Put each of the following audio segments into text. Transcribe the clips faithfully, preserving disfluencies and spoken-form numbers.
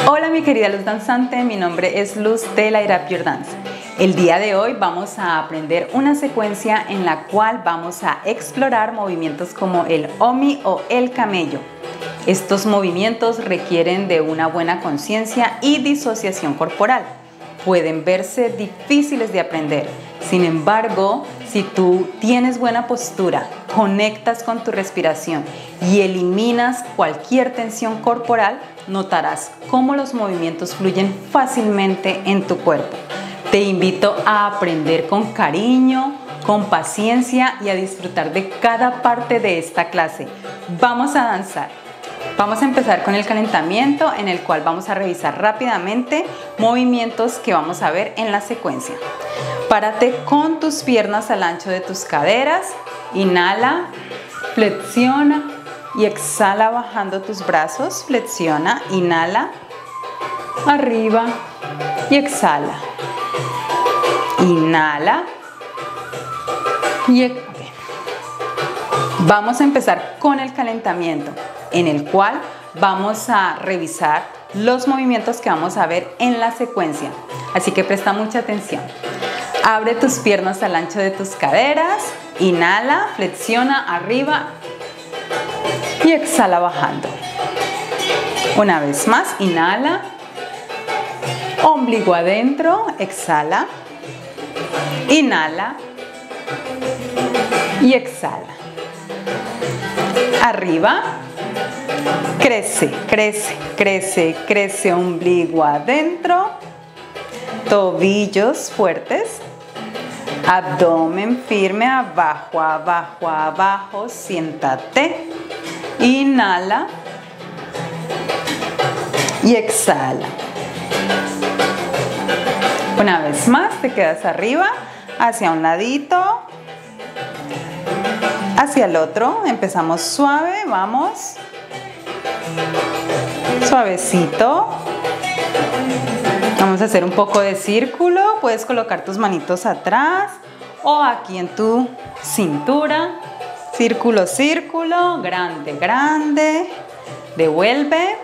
Hola mi querida Luz Danzante, mi nombre es Luz de Light Up Your Dance. El día de hoy vamos a aprender una secuencia en la cual vamos a explorar movimientos como el Omi o el camello. Estos movimientos requieren de una buena conciencia y disociación corporal. Pueden verse difíciles de aprender, sin embargo, si tú tienes buena postura, conectas con tu respiración y eliminas cualquier tensión corporal, notarás cómo los movimientos fluyen fácilmente en tu cuerpo. Te invito a aprender con cariño, con paciencia y a disfrutar de cada parte de esta clase. Vamos a danzar. Vamos a empezar con el calentamiento, en el cual vamos a revisar rápidamente movimientos que vamos a ver en la secuencia. Párate con tus piernas al ancho de tus caderas, inhala, flexiona y exhala bajando tus brazos, flexiona, inhala, arriba y exhala, inhala y exhala. Vamos a empezar con el calentamiento, en el cual vamos a revisar los movimientos que vamos a ver en la secuencia. Así que presta mucha atención. Abre tus piernas al ancho de tus caderas, inhala, flexiona arriba y exhala bajando. Una vez más, inhala, ombligo adentro, exhala, inhala y exhala. Arriba, crece, crece, crece, crece, ombligo adentro, tobillos fuertes, abdomen firme, abajo, abajo, abajo, siéntate, inhala y exhala. Una vez más, te quedas arriba, hacia un ladito, hacia el otro, empezamos suave, vamos, suavecito. Vamos a hacer un poco de círculo, puedes colocar tus manitos atrás o aquí en tu cintura, círculo, círculo, grande, grande, devuelve.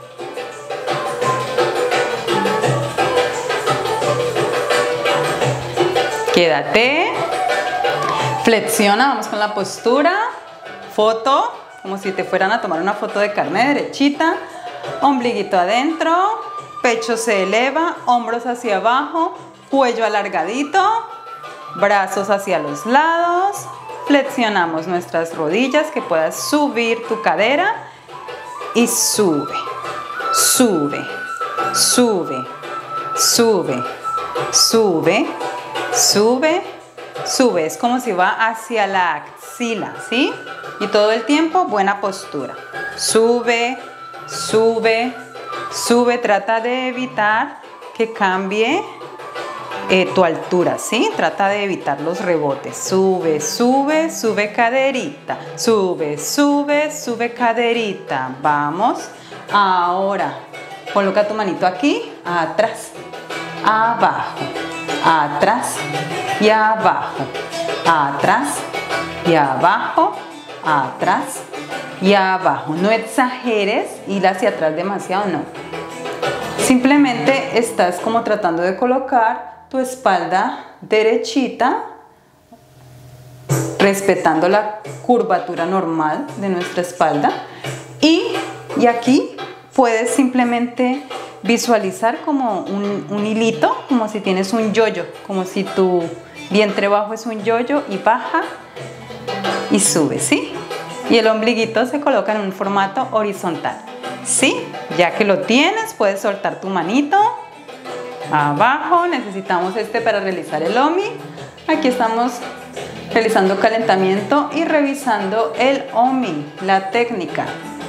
Quédate. Flexiona, vamos con la postura, foto, como si te fueran a tomar una foto de carne derechita, ombliguito adentro, pecho se eleva, hombros hacia abajo, cuello alargadito, brazos hacia los lados, flexionamos nuestras rodillas, que puedas subir tu cadera y sube, sube, sube, sube, sube, sube, sube, es como si va hacia la axila, ¿sí? Y todo el tiempo buena postura. Sube, sube, sube, trata de evitar que cambie eh, tu altura, ¿sí? Trata de evitar los rebotes. Sube, sube, sube caderita. Sube, sube, sube caderita. Vamos. Ahora, coloca tu manito aquí, atrás, abajo, atrás y abajo, atrás y abajo, atrás y abajo. No exageres ir hacia atrás demasiado, no. Simplemente estás como tratando de colocar tu espalda derechita, respetando la curvatura normal de nuestra espalda. Y, y aquí puedes simplemente visualizar como un, un hilito, como si tienes un yoyo, como si tu vientre bajo es un yoyo y baja y sube, ¿sí? Y el ombliguito se coloca en un formato horizontal, ¿sí? Ya que lo tienes, puedes soltar tu manito abajo. Necesitamos este para realizar el Omi. Aquí estamos realizando calentamiento y revisando el Omi, la técnica.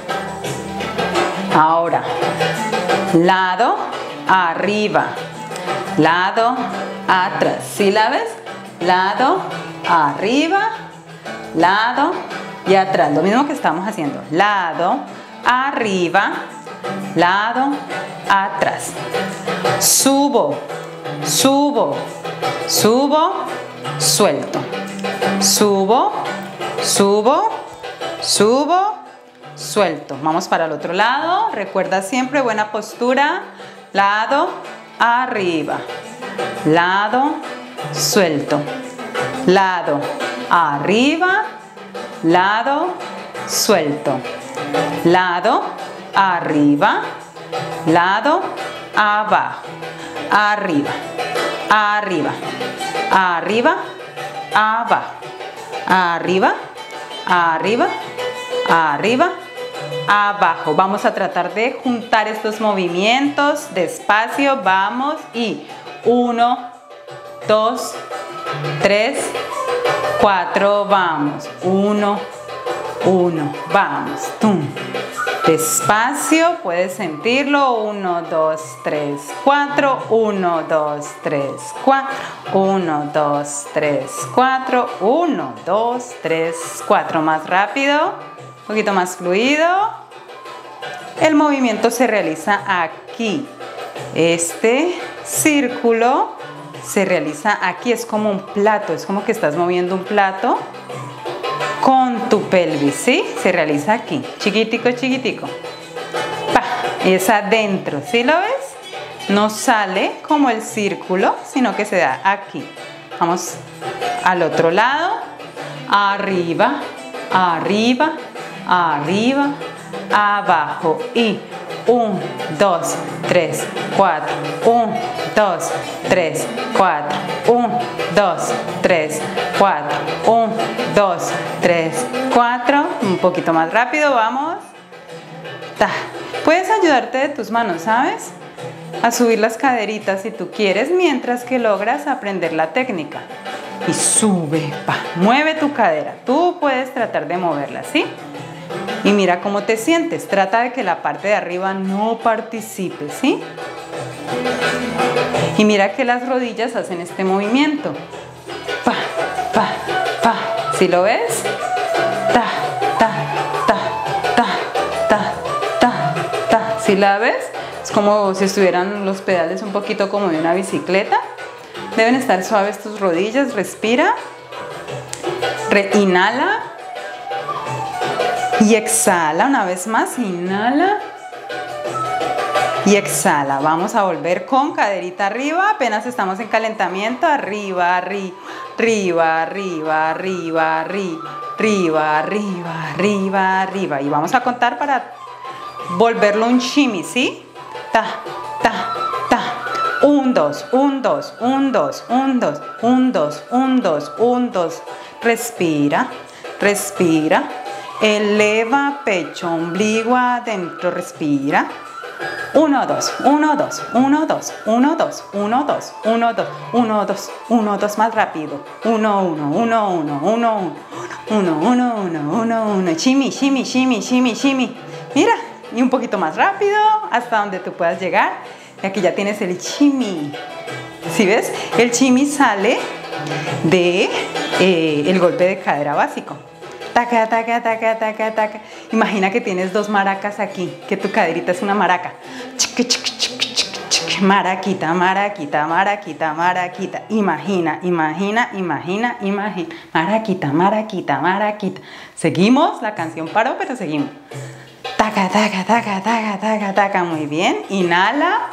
Ahora, lado, arriba, lado, atrás. ¿Sí la ves? Lado, arriba, lado y atrás. Lo mismo que estamos haciendo. Lado, arriba, lado, atrás. Subo, subo, subo, suelto. Subo, subo, subo, suelto. Vamos para el otro lado. Recuerda siempre buena postura. Lado, arriba. Lado, suelto. Lado, arriba. Lado, suelto. Lado, arriba. Lado, abajo. Arriba. Arriba. Arriba. Abajo. Arriba. Arriba. Arriba. Abajo. Vamos a tratar de juntar estos movimientos despacio. Vamos y uno, dos, tres, cuatro. Vamos. Uno, uno. Vamos. Tum. Despacio, puedes sentirlo. Uno, dos, tres, cuatro. Uno, dos, tres, cuatro. Uno, dos, tres, cuatro. Uno, dos, tres, cuatro. Más rápido, un poquito más fluido. El movimiento se realiza aquí. Este círculo se realiza aquí. Es como un plato, es como que estás moviendo un plato con tu pelvis, ¿sí? Se realiza aquí, chiquitico, chiquitico. Pa, es adentro, ¿sí lo ves? No sale como el círculo, sino que se da aquí. Vamos al otro lado. Arriba, arriba, arriba, abajo. Y uno, dos, tres, cuatro. uno, dos, tres, cuatro. uno, dos, tres, cuatro. uno, dos, tres, cuatro. Un poquito más rápido, vamos. Ta. Puedes ayudarte de tus manos, ¿sabes? A subir las caderitas si tú quieres, mientras que logras aprender la técnica. Y sube, pa. Mueve tu cadera. Tú puedes tratar de moverla, ¿sí? Y mira cómo te sientes. Trata de que la parte de arriba no participe, ¿sí? Y mira que las rodillas hacen este movimiento. Pa, pa, pa. ¿Sí lo ves? Ta, ta, ta, ta, ta, ta, ta. ¿Sí la ves? Es como si estuvieran los pedales un poquito como de una bicicleta. Deben estar suaves tus rodillas. Respira. Re- inhala. Y exhala una vez más. Inhala. Y exhala. Vamos a volver con caderita arriba. Apenas estamos en calentamiento. Arriba, arriba, arriba, arriba, arriba, arriba, arriba, arriba, arriba. Y vamos a contar para volverlo un shimmy, ¿sí? Ta, ta, ta. Un, dos, un, dos, un, dos, un, dos, un, dos, un, dos, un, dos. Respira, respira. Eleva pecho, ombligo adentro, respira. Uno, dos, uno, dos, uno, dos, uno, dos, uno, dos, uno, dos, uno, dos, uno, dos, más rápido. Uno, uno, uno, uno, uno, uno, uno, uno, uno, uno, uno. Shimmy, shimmy, shimmy, shimmy, shimmy. Mira, y un poquito más rápido hasta donde tú puedas llegar. Y aquí ya tienes el shimmy. ¿Sí ves? El shimmy sale de eh, el golpe de cadera básico. Taca, taca, taca, taca, taca. Imagina que tienes dos maracas aquí, que tu caderita es una maraca. Chiqui, chiqui, chiqui, chiqui, chiqui. Maraquita, maraquita, maraquita, maraquita. Imagina, imagina, imagina, imagina. Maraquita, maraquita, maraquita. Seguimos, la canción paró, pero seguimos. Taca, taca, taca, taca, taca, taca. Muy bien. Inhala.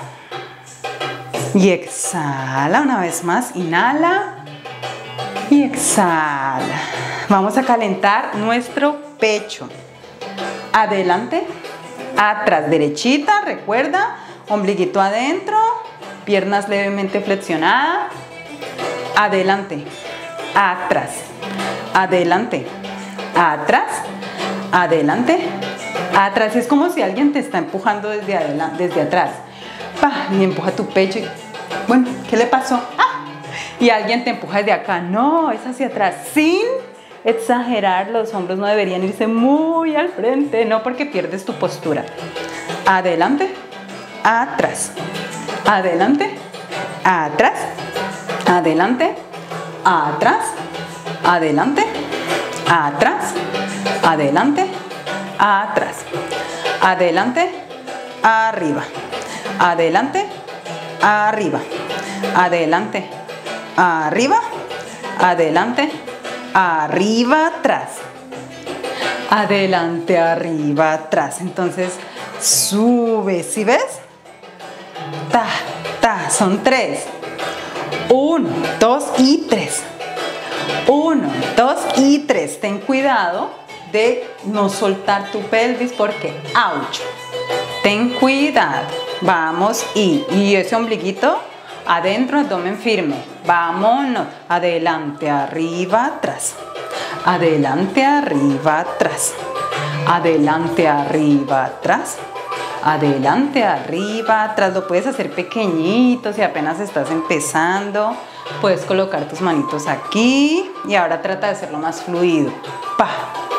Y exhala una vez más. Inhala. Y exhala. Vamos a calentar nuestro pecho. Adelante, atrás, derechita, recuerda, ombliguito adentro, piernas levemente flexionadas. Adelante, atrás, adelante, atrás, adelante, atrás. Es como si alguien te está empujando desde adelante, desde atrás. Pa, y empuja tu pecho. Y, bueno, ¿qué le pasó? ¡Ah! Y alguien te empuja desde acá. No, es hacia atrás, sin exagerar. Los hombros no deberían irse muy al frente, no, porque pierdes tu postura. Adelante, atrás, adelante, atrás, adelante, atrás, adelante, atrás, adelante, atrás, adelante, arriba, adelante, arriba, adelante, arriba, adelante, arriba, atrás, adelante, arriba, atrás. Entonces, sube, ¿sí ves? Ta, ta, son tres. Uno, dos y tres. Uno, dos y tres. Ten cuidado de no soltar tu pelvis porque, ouch. Ten cuidado. Vamos y, y ese ombliguito adentro, abdomen firme. Vámonos. Adelante, arriba, atrás. Adelante, arriba, atrás. Adelante, arriba, atrás. Adelante, arriba, atrás. Lo puedes hacer pequeñito si apenas estás empezando. Puedes colocar tus manitos aquí y ahora trata de hacerlo más fluido. Pa,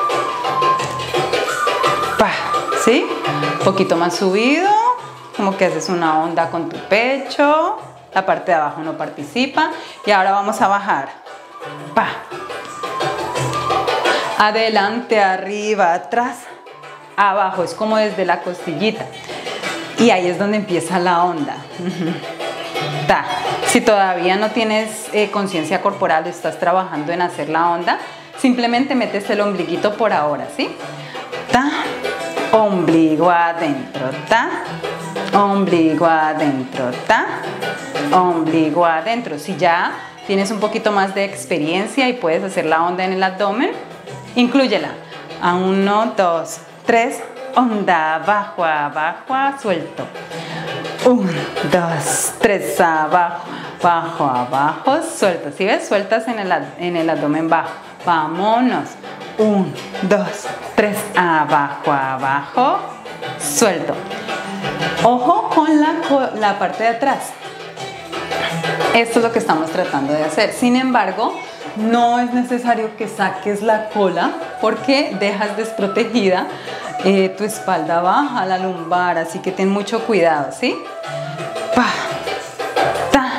pa, ¿sí? Un poquito más subido, como que haces una onda con tu pecho. La parte de abajo no participa. Y ahora vamos a bajar. Pa. Adelante, arriba, atrás. Abajo, es como desde la costillita. Y ahí es donde empieza la onda. Ta. Si todavía no tienes eh, conciencia corporal, estás trabajando en hacer la onda, simplemente metes el ombliguito por ahora, ¿sí? Ta. Ombligo adentro, ta. Ombligo adentro, ta. Ombligo adentro. Si ya tienes un poquito más de experiencia y puedes hacer la onda en el abdomen, inclúyela. A uno, dos, tres. Onda, abajo, abajo, suelto. Uno, dos, tres, abajo, abajo, abajo, suelto. ¿Sí ves? Sueltas en el, en el abdomen bajo. Vámonos. Uno, dos, tres, abajo, abajo, suelto. Ojo con la, la parte de atrás. Esto es lo que estamos tratando de hacer. Sin embargo, no es necesario que saques la cola porque dejas desprotegida eh, tu espalda baja, la lumbar, así que ten mucho cuidado, ¿sí? Pa, ta,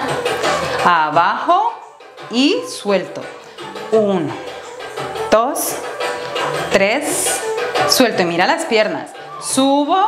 abajo y suelto. Uno, dos, tres, suelto y mira las piernas. Subo,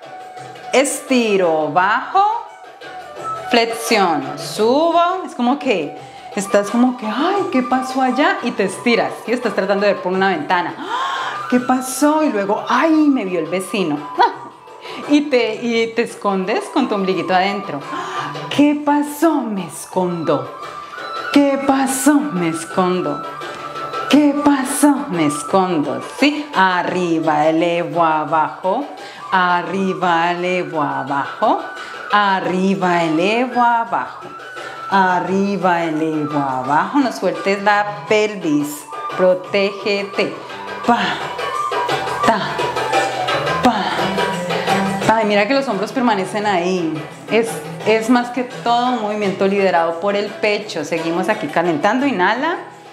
estiro, bajo, flexiono, subo, es como que estás como que, ay, ¿qué pasó allá? Y te estiras y estás tratando de ver por una ventana. ¿Qué pasó? Y luego, ay, me vio el vecino. Y te, y te escondes con tu ombliguito adentro. ¿Qué pasó? Me escondo. ¿Qué pasó? Me escondo. ¿Qué pasó? Me escondo. ¿Sí? Arriba, elevo, abajo. Arriba, elevo, abajo. Arriba, elevo, abajo. Arriba, elevo, abajo. No sueltes la pelvis. Protégete. Pa, ta, pa. Ay, mira que los hombros permanecen ahí. Es, es más que todo un movimiento liderado por el pecho. Seguimos aquí calentando. Inhala.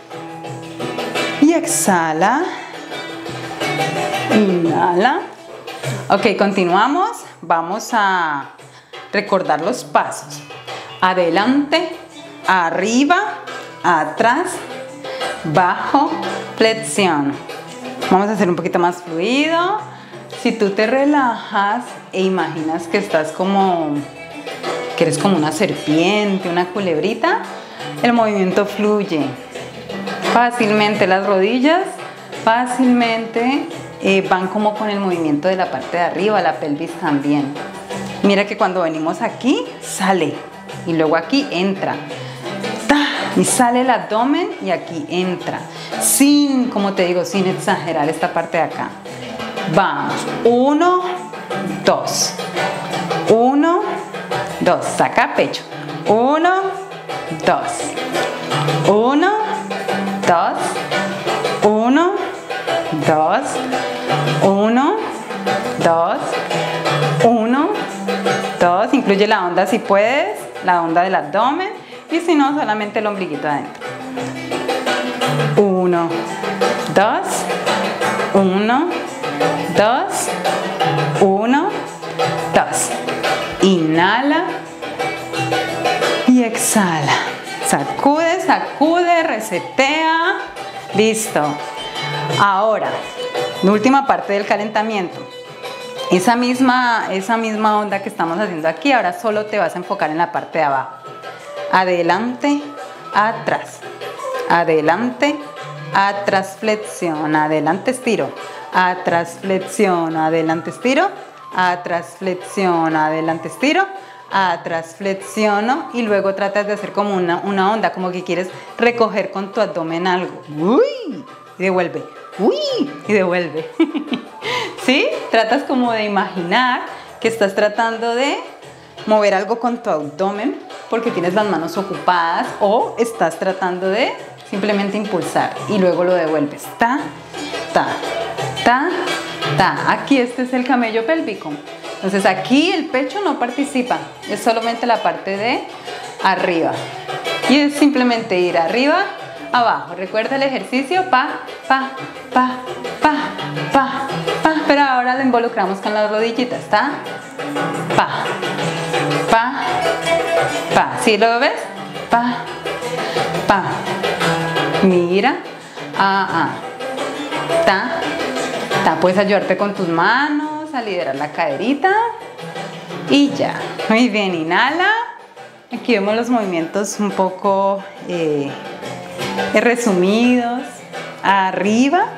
Y exhala. Inhala. Ok, continuamos. Vamos a recordar los pasos. Adelante, arriba, atrás, bajo, flexión. Vamos a hacer un poquito más fluido. Si tú te relajas e imaginas que estás como, que eres como una serpiente, una culebrita, el movimiento fluye. Fácilmente las rodillas, fácilmente eh, van como con el movimiento de la parte de arriba, la pelvis también. Mira que cuando venimos aquí, sale. Y luego aquí entra. Y sale el abdomen y aquí entra. Sin, como te digo, sin exagerar esta parte de acá. Vamos. Uno, dos. Uno, dos. Saca pecho. Uno, dos. Uno, dos. Uno, dos. Uno, dos. Uno, dos. Incluye la onda si puedes. La onda del abdomen. Y si no, solamente el ombliguito adentro. Uno, dos, uno, dos, uno, dos. Inhala y exhala. Sacude, sacude, resetea. Listo. Ahora, la última parte del calentamiento. Esa misma, esa misma onda que estamos haciendo aquí, ahora solo te vas a enfocar en la parte de abajo. Adelante, atrás, adelante, atrás, flexión, adelante, estiro, atrás, flexiono, adelante, estiro, atrás, flexiono, adelante, estiro, atrás, flexiono y luego tratas de hacer como una, una onda, como que quieres recoger con tu abdomen algo. Uy, y devuelve, uy, y devuelve. ¿Sí? Tratas como de imaginar que estás tratando de mover algo con tu abdomen porque tienes las manos ocupadas o estás tratando de simplemente impulsar y luego lo devuelves. Ta, ta, ta, ta. Aquí este es el camello pélvico. Entonces aquí el pecho no participa, es solamente la parte de arriba. Y es simplemente ir arriba, abajo. Recuerda el ejercicio, pa, pa, pa, pa, pa, pa. Pero ahora lo involucramos con las rodillitas, ¿está? Pa, pa, pa. ¿Sí lo ves? Pa, pa. Mira, ah, ah. Ta, ta. Puedes ayudarte con tus manos a liderar la caderita. Y ya. Muy bien, inhala. Aquí vemos los movimientos un poco eh, resumidos. Arriba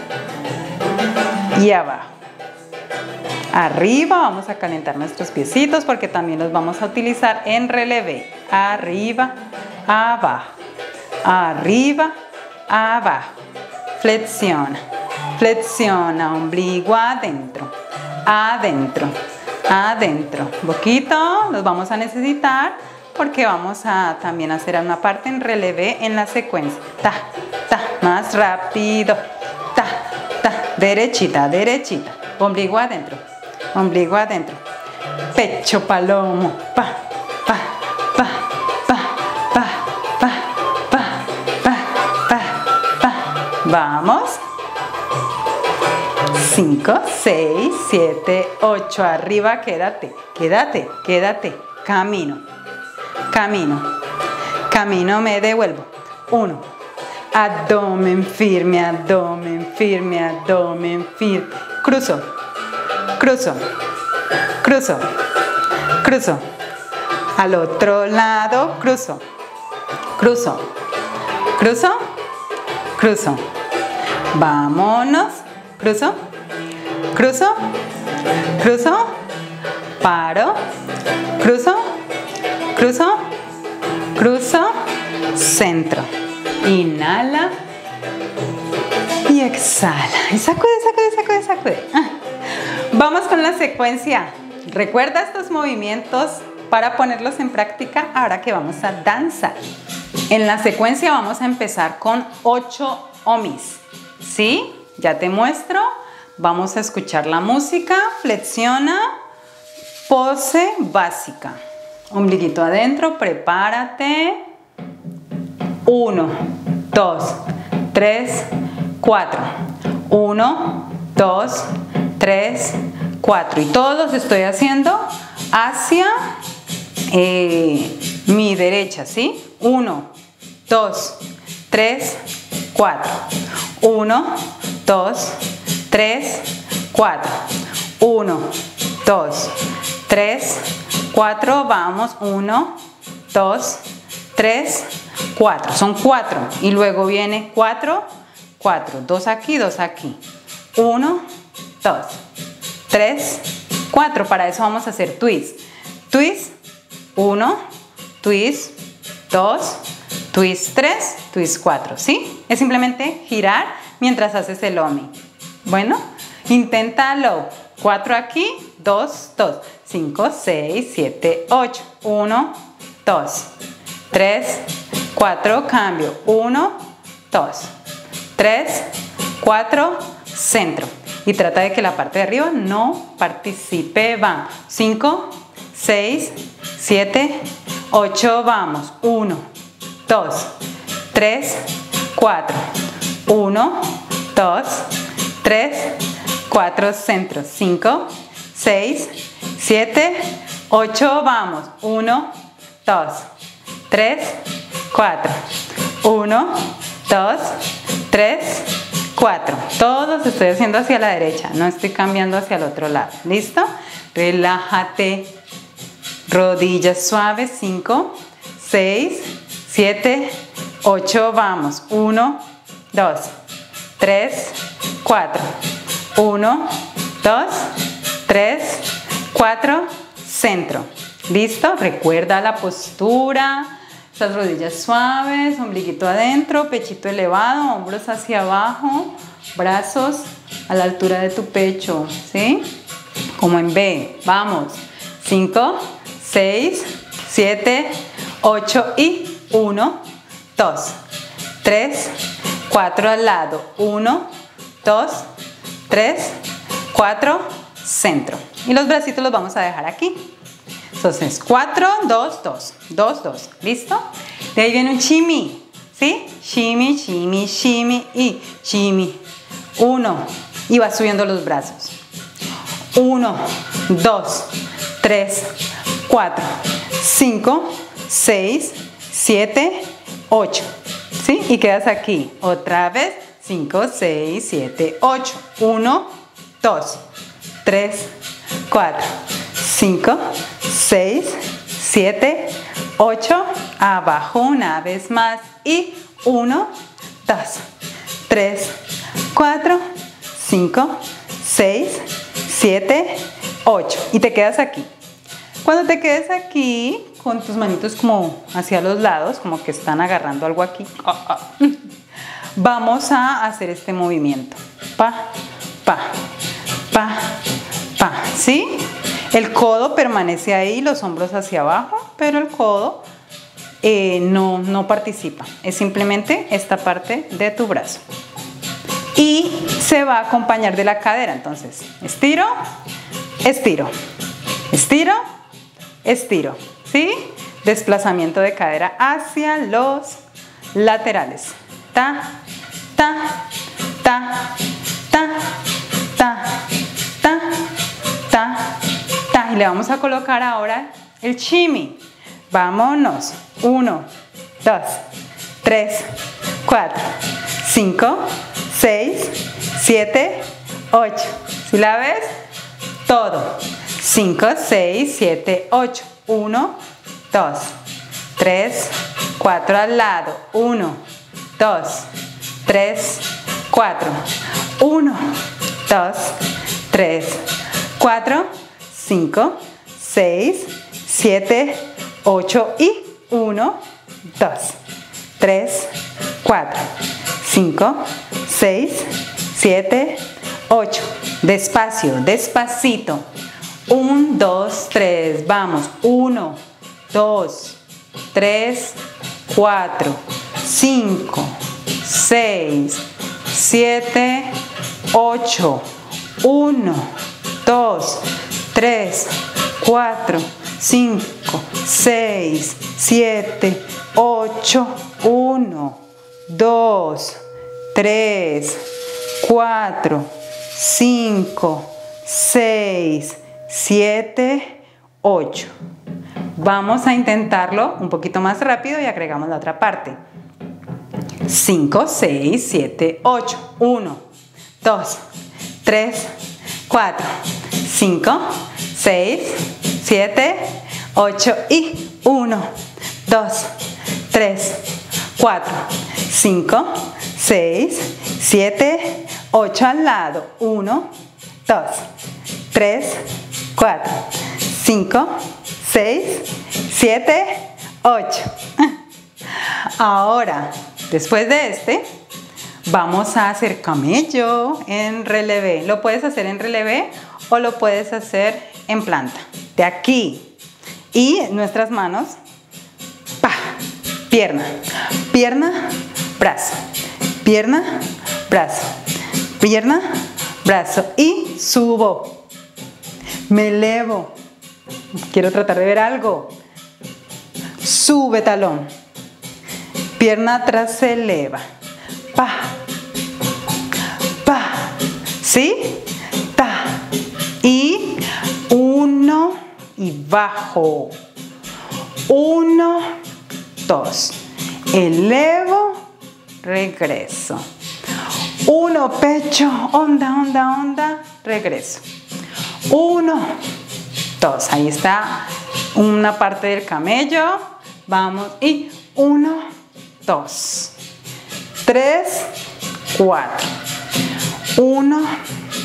y abajo. Arriba, vamos a calentar nuestros piecitos porque también los vamos a utilizar en relevé. Arriba, abajo. Arriba, abajo. Flexiona, flexiona, ombligo adentro, adentro, adentro. Boquito, los vamos a necesitar porque vamos a también hacer una parte en relevé en la secuencia. Ta, ta, más rápido. Ta, ta, derechita, derechita. Ombligo adentro, ombligo adentro. Pecho palomo. Pa, pa, pa, pa, pa, pa, pa, pa, pa, pa. Vamos. cinco, seis, siete, ocho. Arriba, quédate, quédate, quédate. Camino, camino, camino, me devuelvo. uno. Abdomen firme, abdomen firme, abdomen firme. Cruzo, cruzo, cruzo, cruzo. Al otro lado, cruzo, cruzo, cruzo, cruzo. Vámonos. Cruzo, cruzo, cruzo, paro, cruzo, cruzo, cruzo, centro. Inhala y exhala. Y sacude, sacude, sacude, sacude. Vamos con la secuencia. Recuerda estos movimientos para ponerlos en práctica ahora que vamos a danzar. En la secuencia vamos a empezar con ocho omis. ¿Sí? Ya te muestro. Vamos a escuchar la música. Flexiona. Pose básica. Ombliguito adentro. Prepárate. Uno, dos, tres, cuatro. Uno, dos, tres, cuatro. Y todos los estoy haciendo hacia eh, mi derecha, ¿sí? Uno, dos, tres, cuatro. Uno, dos, tres, cuatro. Uno, dos, tres, cuatro. Vamos. Uno, dos, tres, cuatro. Son cuatro. Y luego viene cuatro, cuatro. Dos aquí, dos aquí. Uno, dos, tres, cuatro. Para eso vamos a hacer twist. Twist, uno, twist, dos, twist tres, twist cuatro. ¿Sí? Es simplemente girar mientras haces el omi. Bueno, inténtalo. cuatro aquí, dos, dos, cinco, seis, siete, ocho. uno, dos, tres, cuatro, cambio. uno, dos, tres, cuatro, centro. Y trata de que la parte de arriba no participe. Vamos. cinco, seis, siete, ocho. Vamos. uno, dos, tres, cuatro. uno, dos, tres, cuatro, centro. cinco, seis, siete, ocho. Vamos. uno, dos, tres, cuatro. uno, dos, tres, cuatro. Todos estoy haciendo hacia la derecha, no estoy cambiando hacia el otro lado. ¿Listo? Relájate. Rodillas suaves. cinco, seis, siete, ocho. Vamos. uno, dos, tres, cuatro. uno, dos, tres, cuatro, centro. ¿Listo? Recuerda la postura, esas rodillas suaves, ombliguito adentro, pechito elevado, hombros hacia abajo, brazos a la altura de tu pecho, ¿sí? Como en B. Vamos. cinco, seis, siete, ocho y uno, dos, tres, cuatro al lado. uno, dos, tres, cuatro, centro. Y los bracitos los vamos a dejar aquí. Entonces, cuatro, dos, dos, dos, dos. ¿Listo? De ahí viene un shimmy, ¿sí? Shimmy, shimmy, shimmy y shimmy. uno. Y vas subiendo los brazos. uno, dos, tres, cuatro, cinco, seis, siete, ocho. ¿Sí? Y quedas aquí. Otra vez. cinco, seis, siete, ocho. uno, dos, tres, cuatro, cinco, seis, siete, ocho. Abajo una vez más. Y uno, dos, tres, cuatro, cinco, seis, siete, ocho. Y te quedas aquí. Cuando te quedes aquí, con tus manitos como hacia los lados, como que están agarrando algo aquí, oh, oh. Vamos a hacer este movimiento. Pa, pa, pa, pa. ¿Sí? El codo permanece ahí, los hombros hacia abajo, pero el codo eh, no, no participa. Es simplemente esta parte de tu brazo. Y se va a acompañar de la cadera. Entonces, estiro, estiro, estiro, estiro. ¿Sí? Desplazamiento de cadera hacia los laterales. Ta, ta, ta, ta, ta, ta, ta, ta. Y le vamos a colocar ahora el shimmy. Vámonos. uno, dos, tres, cuatro, cinco, seis, siete, ocho. ¿Sí la ves? Todo. cinco, seis, siete, ocho. uno, dos, tres, cuatro al lado. uno, dos, tres, cuatro. uno, dos, tres, cuatro, cinco, seis, siete, ocho y uno, dos, tres, cuatro, cinco, seis, siete, ocho. Despacio, despacito. uno, dos, tres. Vamos. uno, dos, tres, cuatro, cinco, seis, siete, ocho. uno, dos, tres, cuatro, cinco, seis, siete, ocho. uno, dos, tres, cuatro, cinco, seis, siete, ocho. Vamos a intentarlo un poquito más rápido y agregamos la otra parte. cinco, seis, siete, ocho. uno, dos, tres, cuatro, cinco, seis, siete, ocho y uno, dos, tres, cuatro, cinco, seis, siete, ocho al lado. uno, dos, tres, cuatro, cinco, seis, siete, ocho. Ahora, después de este, vamos a hacer camello en relevé. Lo puedes hacer en relevé o lo puedes hacer en planta. De aquí y nuestras manos, pa, pierna, pierna, brazo, pierna, brazo, pierna, brazo y subo. Me elevo. Quiero tratar de ver algo. Sube talón. Pierna atrás se eleva. Pa. Pa. ¿Sí? Ta. Y uno y bajo. Uno, dos. Elevo, regreso. Uno, pecho, onda, onda, onda, regreso. Uno, dos. Ahí está una parte del camello. Vamos. Y uno, dos, tres, cuatro. Uno,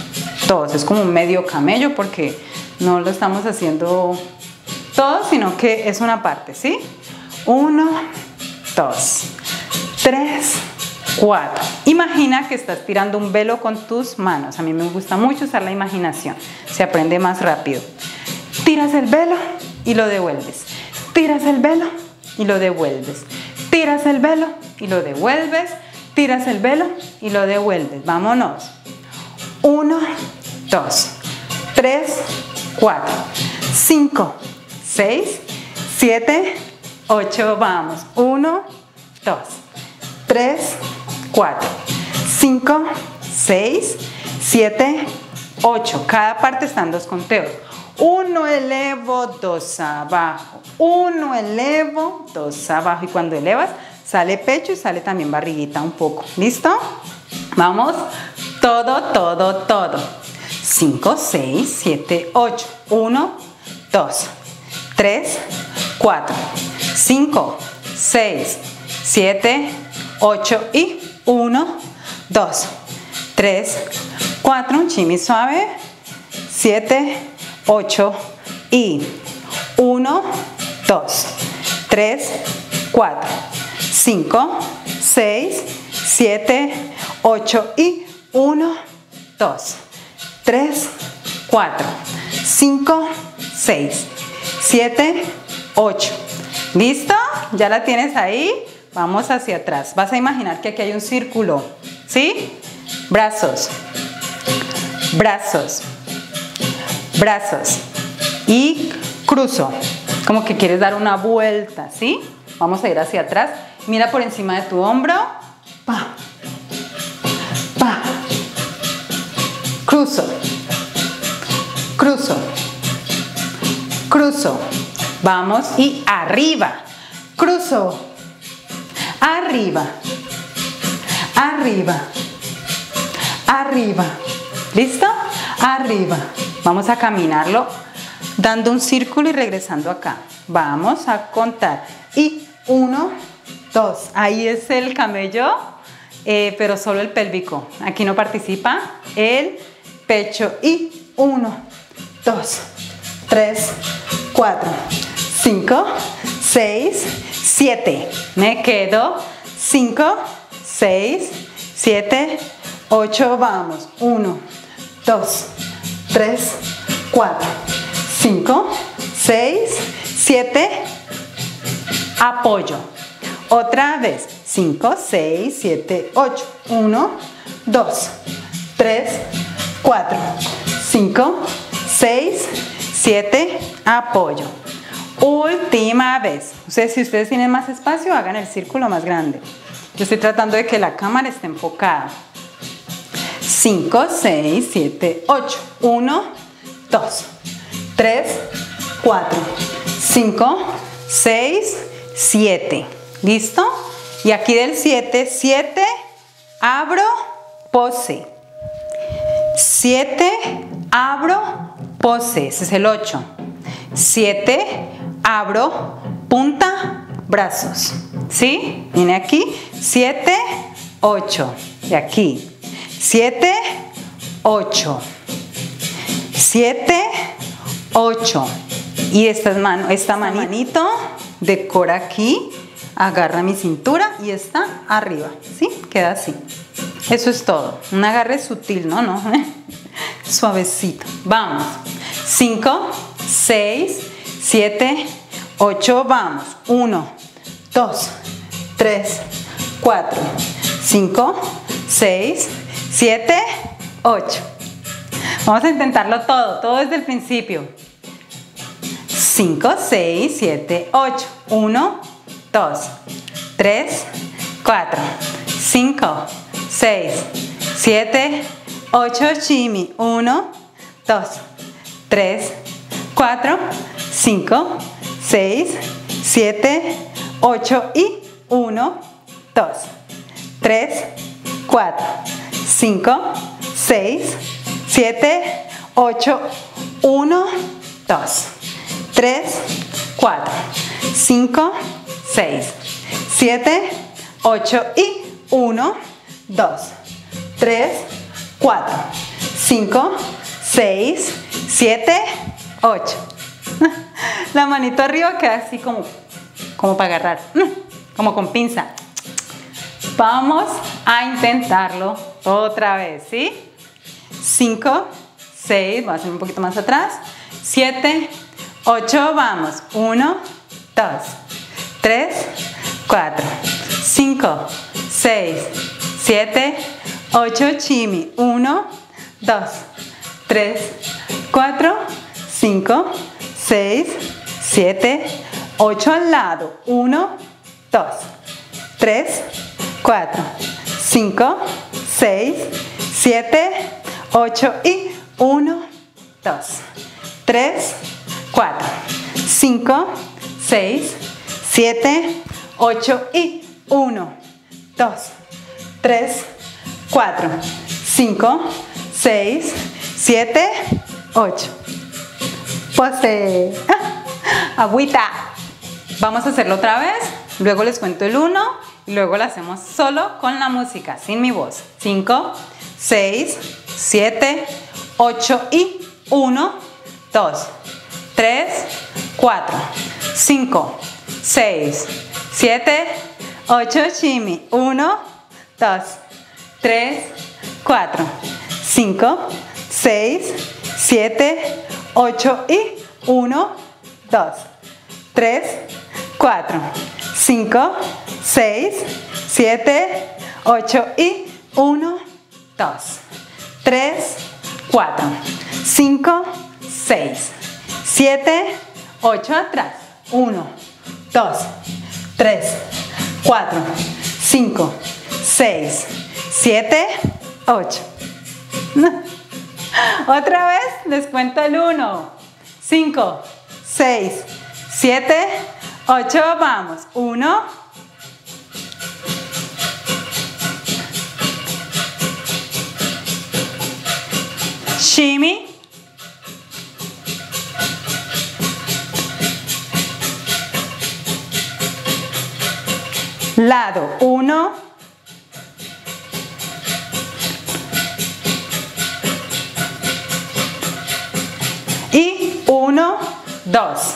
dos. Es como un medio camello porque no lo estamos haciendo todo, sino que es una parte, ¿sí? uno, dos, tres, cuatro. Imagina que estás tirando un velo con tus manos. A mí me gusta mucho usar la imaginación. Se aprende más rápido. Tiras el velo y lo devuelves. Tiras el velo y lo devuelves. Tiras el velo y lo devuelves. Tiras el velo y lo devuelves. Vámonos. uno, dos, tres, cuatro, cinco, seis, siete, ocho. Vamos. uno, dos, tres, cuatro, cinco, seis, siete, ocho. Cada parte están dos conteos. uno elevo, dos abajo. uno elevo, dos abajo. Y cuando elevas, sale pecho y sale también barriguita un poco. ¿Listo? Vamos. Todo, todo, todo. cinco, seis, siete, ocho. uno, dos, tres, cuatro, cinco, seis, siete, ocho y uno, dos, tres, cuatro. Un chimi suave. siete, ocho y uno, dos, tres, cuatro, cinco, seis, siete, ocho y uno, dos, tres, cuatro, cinco, seis, siete, ocho. ¿Listo? ¿Ya la tienes ahí? Vamos hacia atrás. Vas a imaginar que aquí hay un círculo, ¿sí? Brazos, brazos, brazos y cruzo. Como que quieres dar una vuelta, ¿sí? Vamos a ir hacia atrás. Mira por encima de tu hombro. Pa, pa. Cruzo, cruzo, cruzo. Vamos y arriba. Cruzo. Arriba, arriba, arriba. ¿Listo? Arriba. Vamos a caminarlo dando un círculo y regresando acá. Vamos a contar. Y uno, dos. Ahí es el camello, eh, pero solo el pélvico. Aquí no participa el pecho. Y uno, dos, tres, cuatro, cinco, seis, siete. Me quedo. cinco, seis, siete, ocho. Vamos. uno, dos, tres, cuatro, cinco, seis, siete. Apoyo. Otra vez. cinco, seis, siete, ocho. uno, dos, tres, cuatro, cinco, seis, siete. Apoyo. Última vez. Ustedes, si ustedes tienen más espacio, hagan el círculo más grande. Yo estoy tratando de que la cámara esté enfocada. cinco, seis, siete, ocho. uno, dos, tres, cuatro, cinco, seis, siete. ¿Listo? Y aquí del siete, siete, abro, pose. siete, abro, pose. Ese es el ocho. siete, abro, punta, brazos. ¿Sí? Viene aquí. siete, ocho. De aquí. siete, ocho. siete, ocho. Y esta, mano, esta manito decora aquí. Agarra mi cintura y está arriba. ¿Sí? Queda así. Eso es todo. Un agarre sutil, ¿no? No. Suavecito. Vamos. cinco, seis, siete, ocho. Vamos. uno, dos, tres, cuatro, cinco, seis, siete, ocho. Vamos a intentarlo todo. Todo desde el principio. cinco, seis, siete, ocho. uno, dos, tres, cuatro, cinco, seis, siete, ocho. Chimi. uno, dos, tres, cuatro, cinco, seis, siete, ocho. Y uno, dos, tres, cuatro, cinco, seis, siete, ocho. uno, dos, tres, cuatro, cinco, seis, siete, ocho. Y uno, dos, tres, cuatro, cinco. cinco, seis, siete, ocho. La manito arriba queda así como, como para agarrar, como con pinza. Vamos a intentarlo otra vez, ¿sí? cinco, seis, voy a hacer un poquito más atrás. siete, ocho, vamos. uno, dos, tres, cuatro, cinco, seis, siete, ocho, chimi. uno, dos, tres, cuatro, cinco, seis, siete, ocho al lado. uno, dos, tres, cuatro, cinco, seis, siete, ocho y uno, dos, tres, cuatro, cinco, seis, siete, ocho y uno, dos, tres, cuatro, cinco, seis, siete, ocho. Pose. Agüita. Vamos a hacerlo otra vez. Luego les cuento el uno y luego lo hacemos solo con la música, sin mi voz. cinco, seis, siete, ocho y uno, dos, tres, cuatro, cinco, seis, siete, ocho, chimi. uno, dos, tres, cuatro, cinco, seis, siete, ocho y uno, dos, tres, cuatro, cinco, seis, siete, ocho y uno, dos, tres, cuatro, cinco, seis, siete, ocho atrás. uno, dos, tres, cuatro, cinco, seis, siete, ocho. Otra vez les cuento el uno, cinco, seis, siete, ocho, vamos. uno, shimmy, lado, uno, y uno, dos.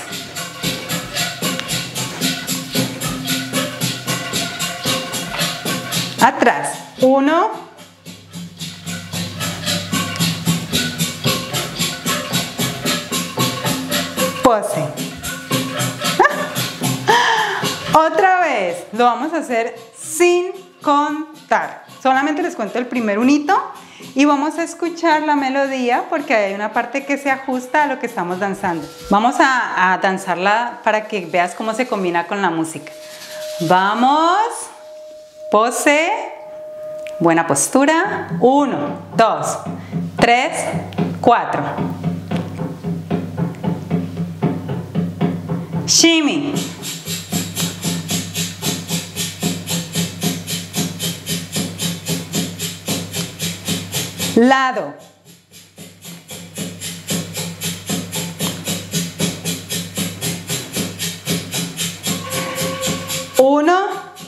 Atrás, uno, pose. Otra vez, lo vamos a hacer sin contar. Solamente les cuento el primer unito y vamos a escuchar la melodía porque hay una parte que se ajusta a lo que estamos danzando. Vamos a, a danzarla para que veas cómo se combina con la música. Vamos, pose, buena postura. uno, dos, tres, cuatro. Shimmy. Lado. Uno.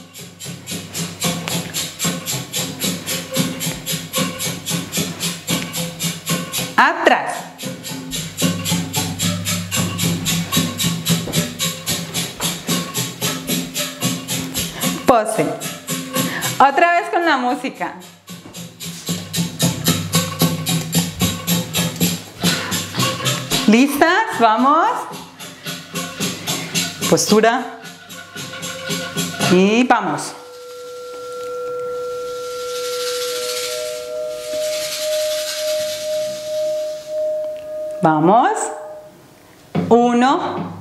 Atrás. Pose. Otra vez con la música. ¿Listas? Vamos. Postura. Y vamos. Vamos. Uno.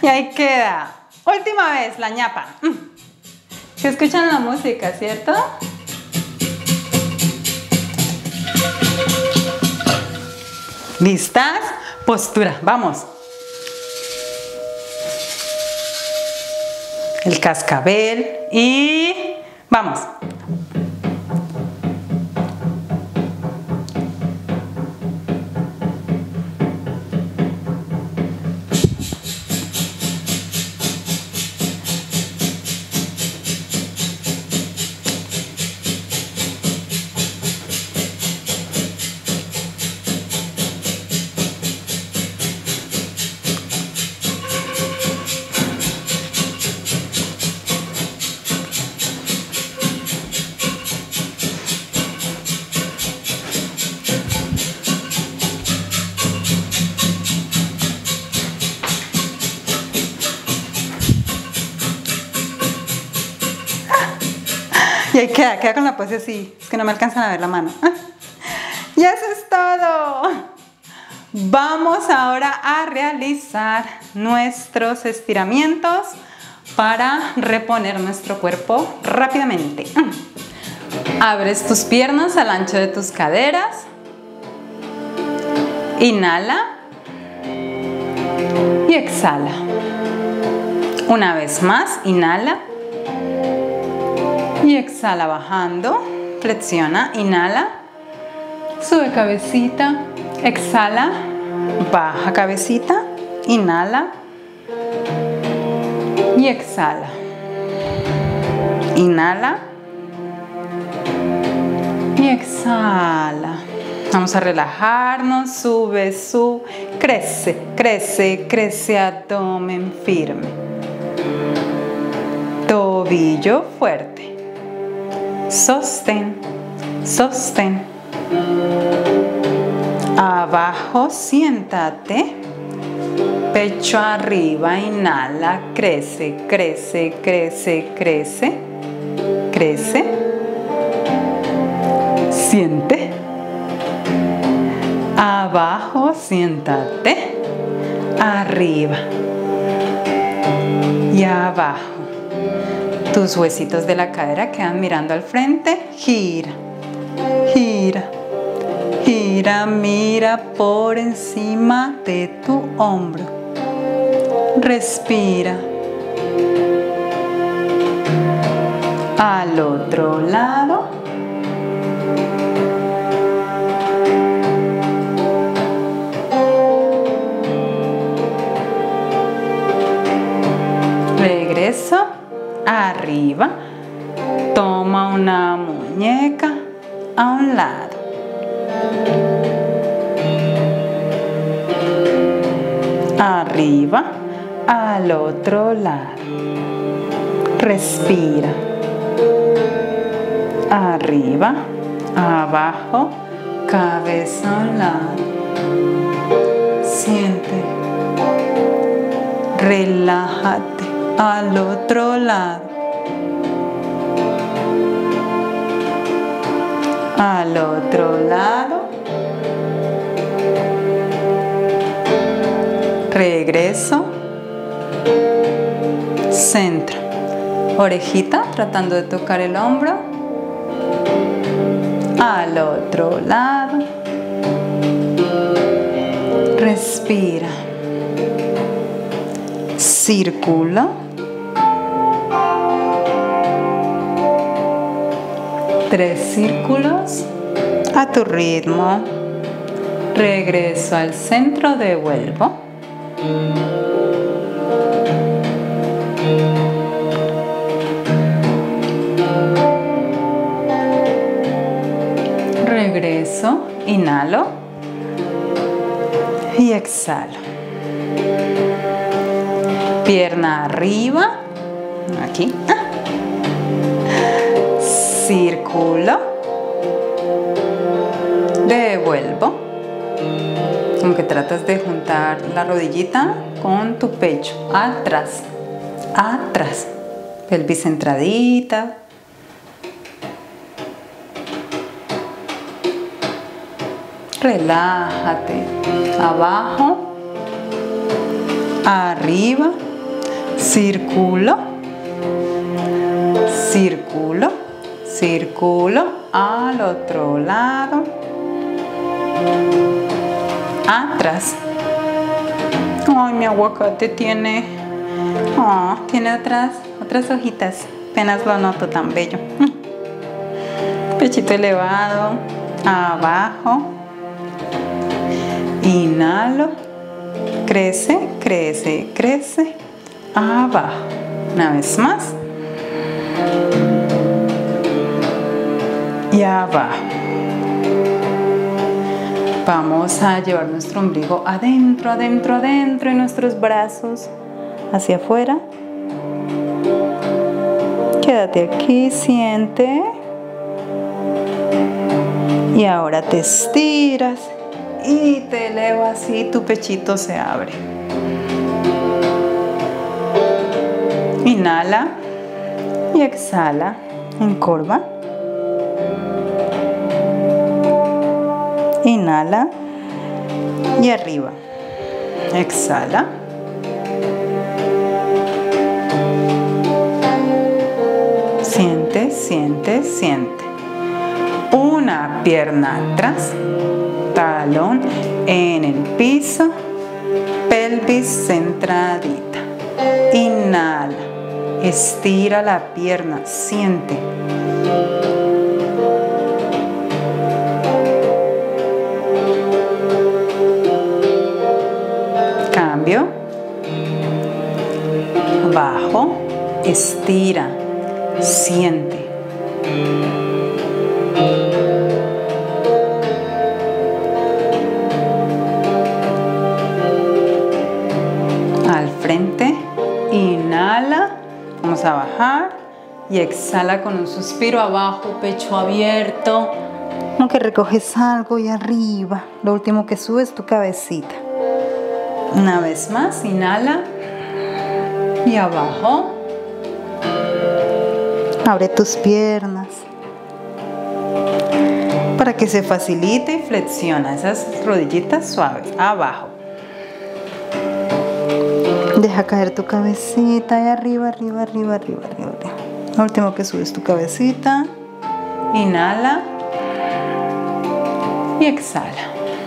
Y ahí queda. Última vez, la ñapa. Se escuchan la música, ¿cierto? ¿Listas? Postura, vamos. El cascabel y vamos. Y ahí queda, queda con la pose así. Es que no me alcanzan a ver la mano. Y eso es todo. Vamos ahora a realizar nuestros estiramientos para reponer nuestro cuerpo rápidamente. Abres tus piernas al ancho de tus caderas. Inhala. Y exhala. Una vez más, inhala. Y exhala bajando, flexiona, inhala, sube cabecita, exhala, baja cabecita, inhala y exhala. Inhala y exhala. Vamos a relajarnos, sube, sube, crece, crece, crece, abdomen firme. Tobillo fuerte. Sostén, sostén. Abajo, siéntate. Pecho arriba, inhala, crece, crece, crece, crece, crece. Siente. Abajo, siéntate. Arriba y abajo. Tus huesitos de la cadera quedan mirando al frente. Gira, gira, gira, mira por encima de tu hombro. Respira. Al otro lado. Regreso. Arriba, toma una muñeca a un lado. Arriba, al otro lado. Respira. Arriba, abajo, cabeza a un lado. Siente. Relájate. Al otro lado. Al otro lado. Regreso. Centro. Orejita tratando de tocar el hombro. Al otro lado. Respira. Círculo. Tres círculos a tu ritmo. Regreso al centro, devuelvo. Regreso, inhalo y exhalo. Pierna arriba, aquí. Círculo, devuelvo, como que tratas de juntar la rodillita con tu pecho, atrás, atrás, pelvis centradita, relájate, abajo, arriba círculo, círculo, círculo, al otro lado, atrás. Ay, mi aguacate tiene, oh, tiene otras, otras hojitas, apenas lo noto tan bello. Pechito elevado, abajo, inhalo, crece, crece, crece, abajo, una vez más, y abajo. Vamos a llevar nuestro ombligo adentro, adentro, adentro y nuestros brazos hacia afuera. Quédate aquí, siente. Y ahora te estiras y te elevas y tu pechito se abre. Inhala y exhala, encorva. Inhala y arriba. Exhala. Siente, siente, siente. Una pierna atrás, talón en el piso, pelvis centradita. Inhala, estira la pierna, siente. Cambio. Bajo, estira, siente. Al frente, inhala, vamos a bajar y exhala con un suspiro abajo, pecho abierto, como que recoges algo y arriba, lo último que sube es tu cabecita. Una vez más, inhala y abajo, abre tus piernas para que se facilite y flexiona esas rodillitas suaves, abajo. Deja caer tu cabecita y arriba, arriba, arriba, arriba, arriba, arriba. Lo último que subes tu cabecita. Inhala y exhala.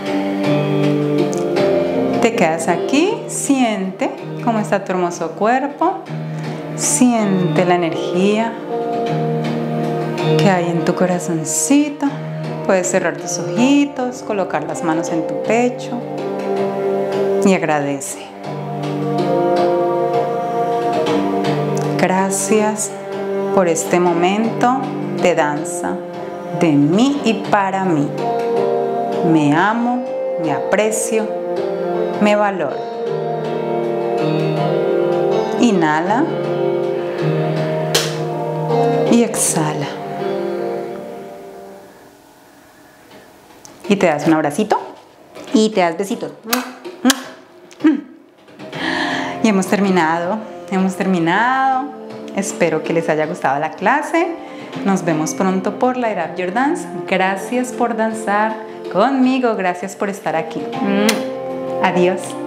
Te quedas aquí, siente cómo está tu hermoso cuerpo. Siente la energía que hay en tu corazoncito. Puedes cerrar tus ojitos, colocar las manos en tu pecho y agradece. Gracias por este momento de danza, de mí y para mí. Me amo, me aprecio, me valoro. Inhala y exhala. Y te das un abracito y te das besitos. Y hemos terminado, hemos terminado. Espero que les haya gustado la clase. Nos vemos pronto por Light Up Your Dance. Gracias por danzar conmigo, gracias por estar aquí. Adiós.